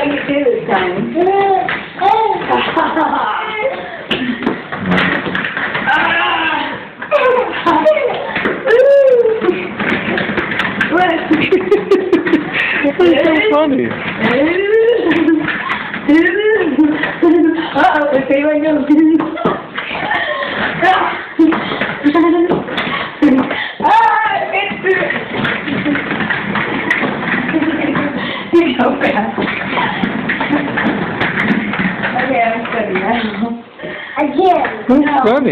what you do this time. That's so funny. Uh-oh, let's see where it goes. You're so fast. Okay, I'm studying now. Again. That's funny.